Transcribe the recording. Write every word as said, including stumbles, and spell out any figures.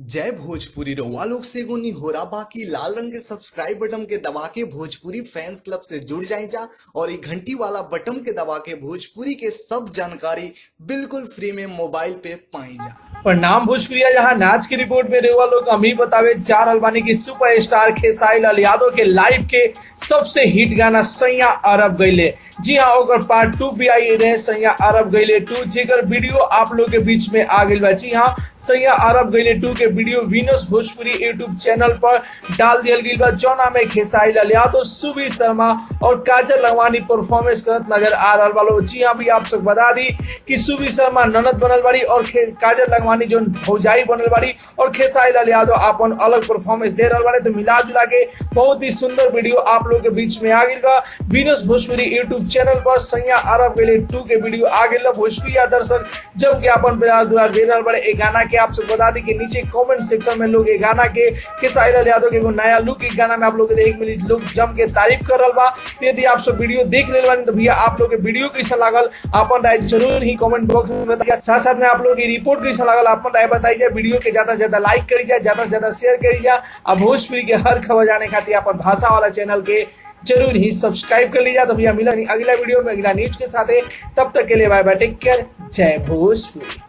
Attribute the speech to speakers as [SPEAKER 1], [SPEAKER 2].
[SPEAKER 1] जय भोजपुरी रउआ लोग से एगो निहोरा बाकी लाल रंग के सब्सक्राइब बटन के दबा के भोजपुरी फैंस क्लब से जुड़ जाए जा और ये घंटी वाला बटन के दबा के भोजपुरी के सब जानकारी बिल्कुल फ्री में मोबाइल पे पाई जा।
[SPEAKER 2] प्रणाम भोजपुरिया, जहां नाच की रिपोर्ट में रेवा लोग हम ही बतावे चार अलबानी की सुपरस्टार खेसारी लाल यादव के लाइव के सबसे हिट गाना सैया अरब गईले। जी हाँ, ओकर पार्ट टू भी आई रहे सैया अरब गईले टू, जेकर वीडियो आप लोग के बीच में आ गई बा। जी हाँ, सैया अरब गईले टू के वीडियो विनोस भोजपुरी यूट्यूब चैनल पर डाल दिया गई बा, जौना में खेसारी लाल यादव, सुबीर शर्मा और काजल लखवानी परफॉर्मेंस करत नजर आ रहा वालों। जी हाँ, भी आप सब बता दी कि सुबीर शर्मा ननद बनल बाड़ी और काजल लखवानी जो भौजाई बनल बाड़ी और खेसारी लाल यादव अपन अलग परफॉर्मेंस दे रहा बाड़े। तो मिला जुला के बहुत ही सुंदर वीडियो आप लोग के बीच में आ गई बा। विनोस भोजपुरी यूट्यूब चैनल पर सैया अरब गईले टू के वीडियो आ गई। भोजपुरी दर्शक जब के अपन प्यार दुलार दे रहा बड़े एक गाना के आप सब बता दी कि नीचे कमेंट सेक्शन में लोग एक गाना के खेसारी लाल यादव के नया लुक एक गाना में आप लोग देख मिली, लोग जम के तारीफ कर रहा बा। तो यदि आप सब वीडियो देख ले बानी तो भैया आप लोग के वीडियो कैसा लागल अपन राय जरूर ही कमेंट बॉक्स में बताइए। साथ साथ में आप लोग की रिपोर्ट कैसा लागल अपन राय बताइए। वीडियो के ज्यादा से ज्यादा लाइक करी जाए, ज्यादा से ज्यादा शेयर करी जाए और भोजपुरी के हर खबर जाने खातिर अपन भाषा वाला चैनल के जरूर ही सब्सक्राइब कर लीजिए। तो भैया मिला अगला वीडियो में अगला न्यूज के साथ, तब तक के लिए बाय बाय, टेक केयर, जय भोजपुरी।